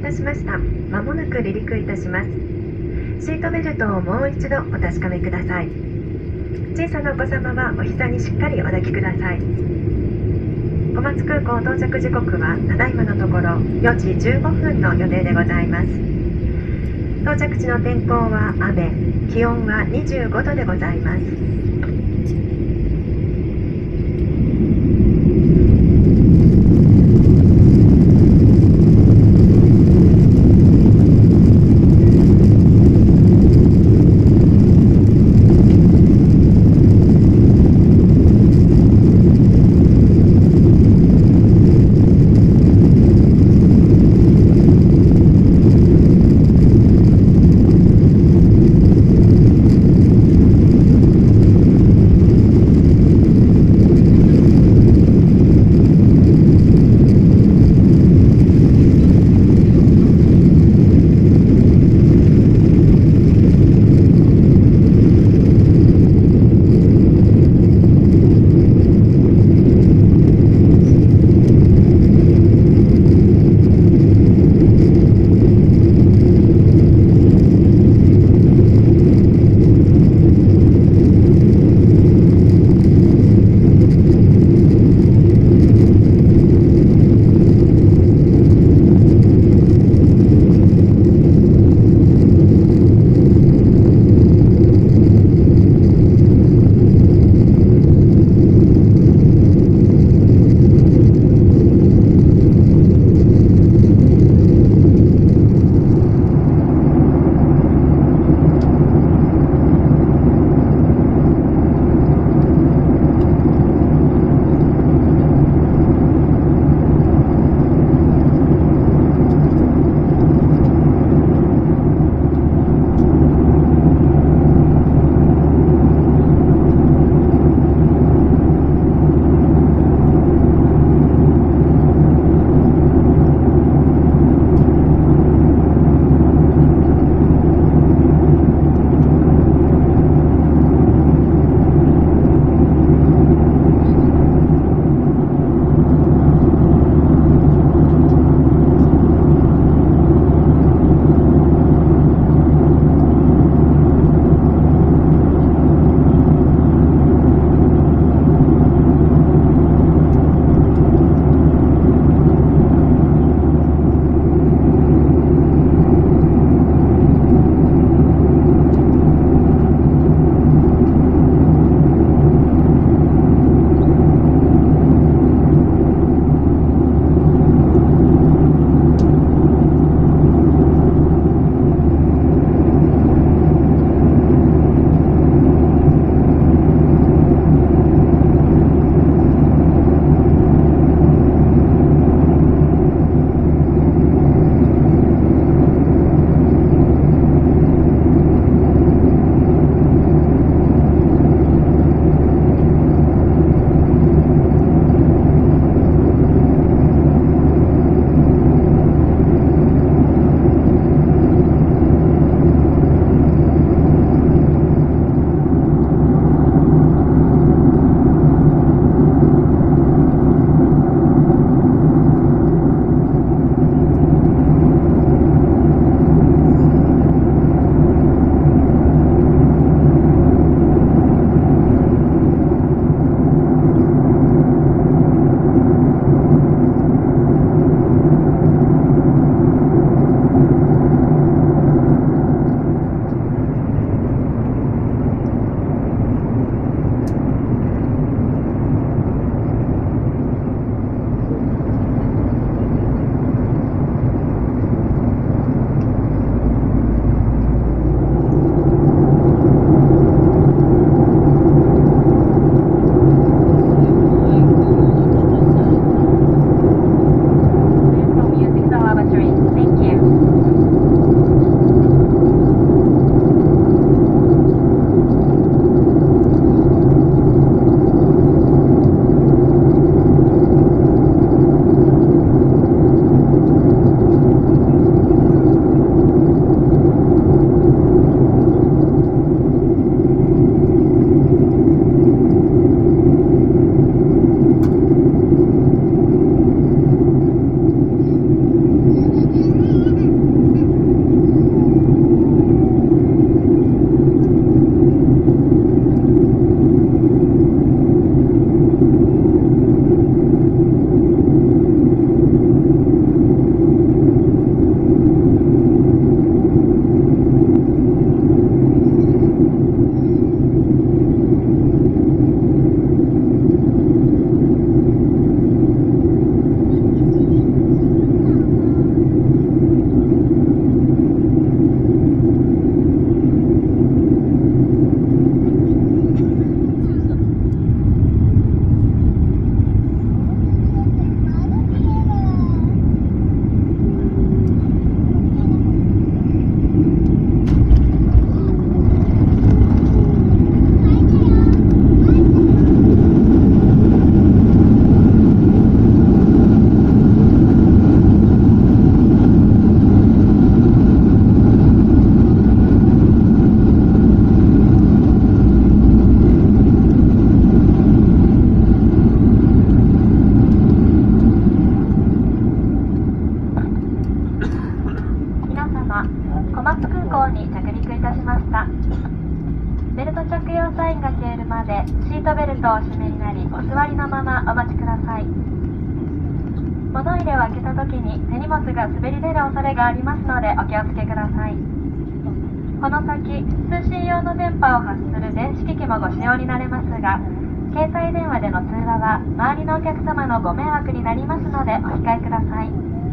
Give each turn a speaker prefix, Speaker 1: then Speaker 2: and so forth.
Speaker 1: たしました。まもなく離陸いたします。シートベルトをもう一度お確かめください。小さなお子様はお膝にしっかりお抱きください。小松空港到着時刻はただいまのところ4時15分の予定でございます。到着地の天候は雨、気温は25度でございます。
Speaker 2: 様、小松空港に着陸いたしました。ベルト着用サインが消えるまでシートベルトをお締めになり、お座りのままお待ちください。物入れを開けた時に手荷物が滑り出る恐れがありますのでお気をつけください。この先、通信用の電波を発する電子機器もご使用になれますが、携帯電話での通話は周りのお客様のご迷惑になりますのでお控えください。